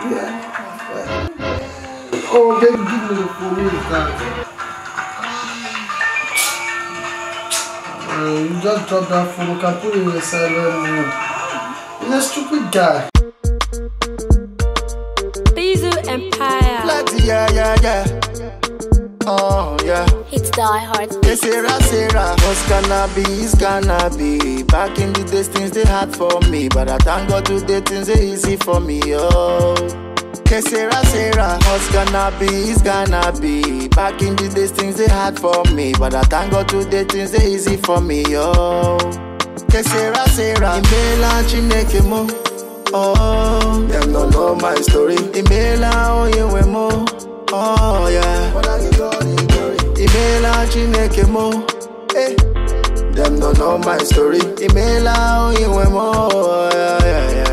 Oh, baby, give me the phone. You just drop that phone. You can put it in a silent mode. You're a stupid guy. Bizu Empire. Yeah. Oh, yeah. It's Die Hard. Hey, Sarah, what's gonna be? Back in the days, things they hard for me, but I thank God today, things they easy for me, oh. Hey, Sarah, what's gonna be? Back in the days, things they hard for me, but I thank God today, things they easy for me, oh. Hey, Sarah, Imela Chineke mo, oh. Them don't know my story. Imela Oyewemo, oh yeah. Imela Chineke mo, eh. Them don't know my story. Imela Oyewemo, oh yeah.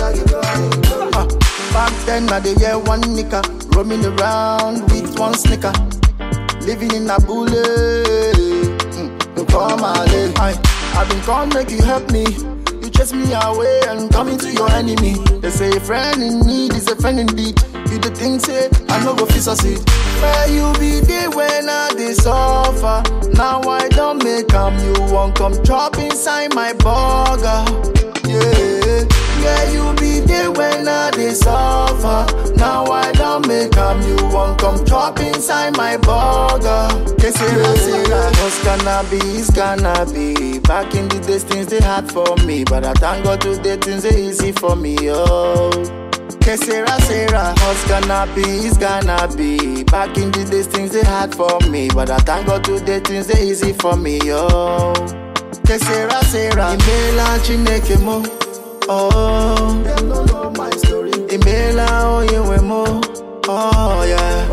Back then I dey hear one nigga roaming around with one sneaker, living in a bullet. Come on, I've been come make you help me. You chase me away and turn me to your enemy. They say a friend in need is a friend indeed. You the thing say I no go fit succeed. Where you be there when I dey suffer? Now I don't make you won't come chop inside my burger. Yeah. Yeah, you be there when I dey suffer. Now I don't make you won't come chop inside my burger. Sarah, what's gonna be? Back in the days, things they hard for me, but I thank God today, things they easy for me, oh. Sarah, what's gonna be? Back in the days, things they hard for me, but I thank God today, things they easy for me, oh. Sarah, Imela Chineke mo, oh. Them don't know my story. Imela Oyewemo, oh yeah.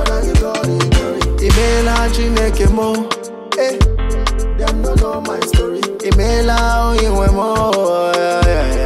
Imela Chineke mo, eh. Them don't know my story. Imela Oyewemo, oh yeah.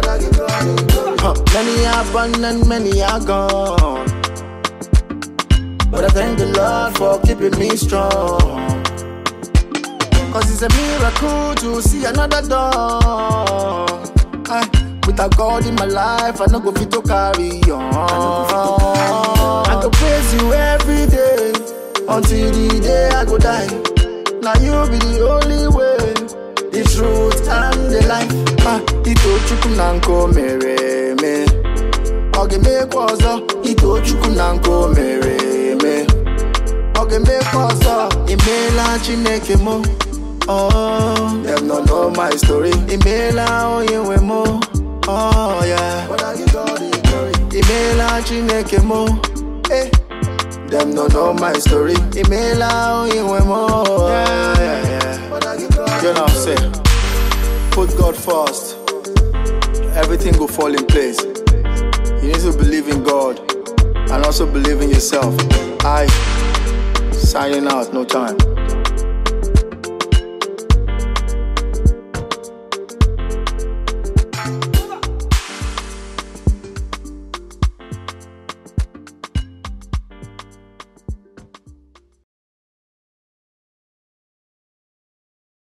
Many are born and many are gone, but I thank the Lord for keeping me strong. Cause it's a miracle to see another dawn. Without God in my life, I no go fit to carry on. I go praise you every day until the day I go die. Now you be the only way, the truth and the life. Ito chukunanko mere me, oge me kwazo. Ito chukunanko mere me, oge me kwazo. Imela Chineke mo, oh. Them don't know my story. Imela Oyewemo, oh yeah. Imela Chineke mo, eh. Them don't know my story. Imela Oyewemo, oh yeah. You know what I'm saying? Put God first, everything will fall in place. You need to believe in God and also believe in yourself. Signing out, no time.